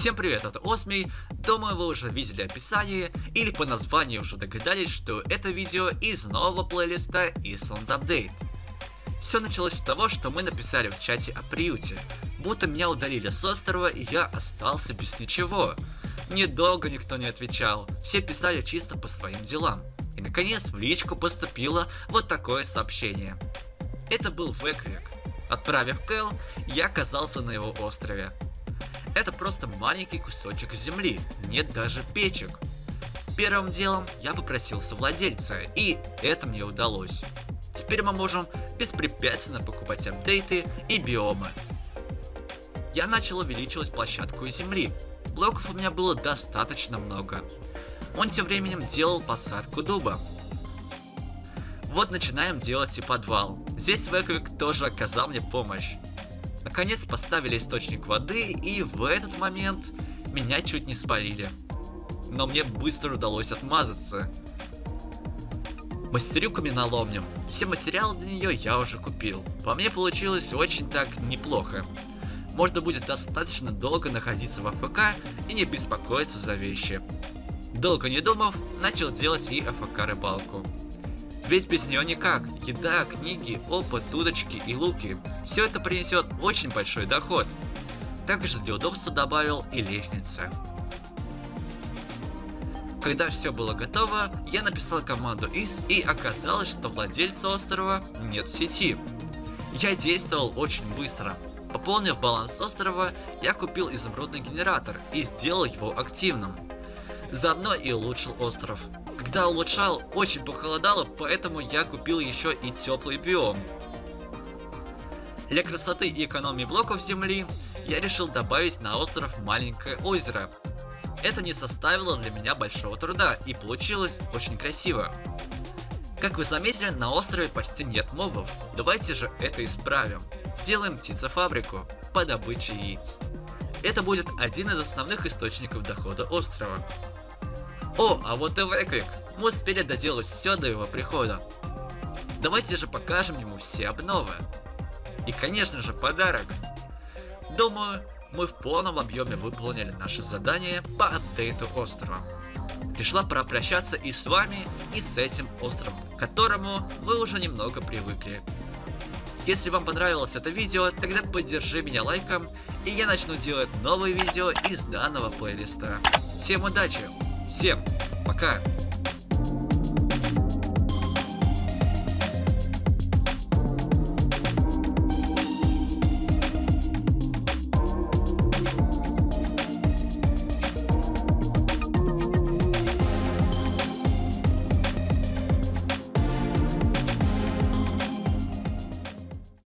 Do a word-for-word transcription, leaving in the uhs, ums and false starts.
Всем привет, это Осмий. Думаю, вы уже видели описание или по названию уже догадались, что это видео из нового плейлиста Island Update. Все началось с того, что мы написали в чате о приюте, будто меня удалили с острова и я остался без ничего. Недолго никто не отвечал, все писали чисто по своим делам. И наконец в личку поступило вот такое сообщение. Это был Вэквик. Отправив Кэл, я оказался на его острове. Это просто маленький кусочек земли, нет даже печек. Первым делом я попросился владельца, и это мне удалось. Теперь мы можем беспрепятственно покупать апдейты и биомы. Я начал увеличивать площадку земли. Блоков у меня было достаточно много. Он тем временем делал посадку дуба. Вот начинаем делать и подвал. Здесь Вэквик тоже оказал мне помощь. Наконец поставили источник воды, и в этот момент меня чуть не спалили. Но мне быстро удалось отмазаться. Мастерю каменоломню. Все материалы для нее я уже купил. По мне получилось очень так неплохо. Можно будет достаточно долго находиться в АФК и не беспокоиться за вещи. Долго не думав, начал делать и АФК рыбалку. Ведь без нее никак. Еда, книги, опыт, удочки и луки. Все это принесет очень большой доход. Также для удобства добавил и лестницы. Когда все было готово, я написал команду ис, и оказалось, что владельца острова нет в сети. Я действовал очень быстро. Пополнив баланс острова, я купил изумрудный генератор и сделал его активным. Заодно и улучшил остров. Когда улучшал, очень похолодало, поэтому я купил еще и теплый биом. Для красоты и экономии блоков земли я решил добавить на остров маленькое озеро. Это не составило для меня большого труда и получилось очень красиво. Как вы заметили, на острове почти нет мобов. Давайте же это исправим. Делаем птицефабрику по добыче яиц. Это будет один из основных источников дохода острова. О, а вот и Вэквик. Мы успели доделать все до его прихода. Давайте же покажем ему все обновы. И конечно же подарок. Думаю, мы в полном объеме выполнили наше задание по апдейту острова. Пришла пора прощаться и с вами, и с этим островом, к которому вы уже немного привыкли. Если вам понравилось это видео, тогда поддержи меня лайком, и я начну делать новые видео из данного плейлиста. Всем удачи! Всем пока!